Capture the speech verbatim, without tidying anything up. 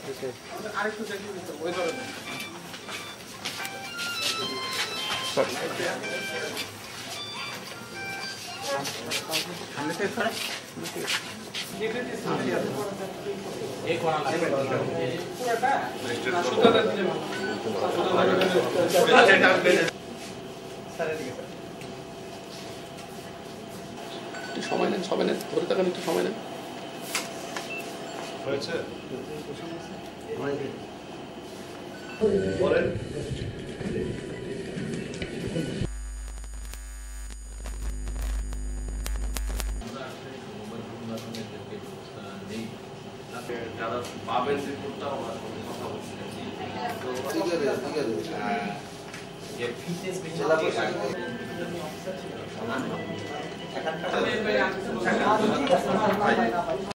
আরেকটু দেখি ওই ধরনের সামনে থেকে খড়া এই কোণা লাগবে পুরোটা সুতাটা দিলে স্যার এদিকে একটু সময় নেন সময় নেন ধরে থাকেন একটু সময় নেন হয়েছে বলেন যারা পাবেন রিপোর্টটা আমরা কথা বলছিলাম ঠিক আছে ঠিক আছে যে ফিটনেস জেলা পরিষদ